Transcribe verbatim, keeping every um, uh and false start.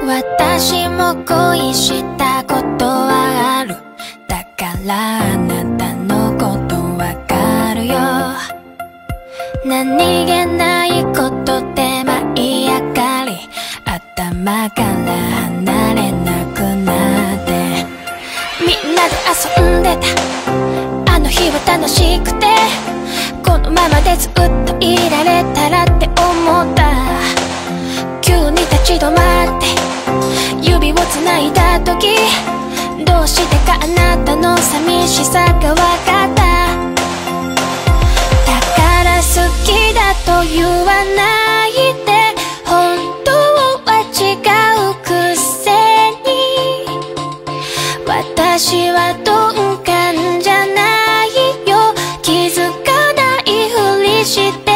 私も恋したことはある。だからあなたのことわかるよ。何気ないことで舞い上がり、頭から離れなくなって、みんなで遊んでたあの日は楽しくて、このままでずっといられたらって思った。急に立ち止まって指をつないだ時、どうしてかあなたの寂しさがわかった。だから好きだと言わないで、本当は違うくせに。私は鈍感じゃないよ、気づかないふりして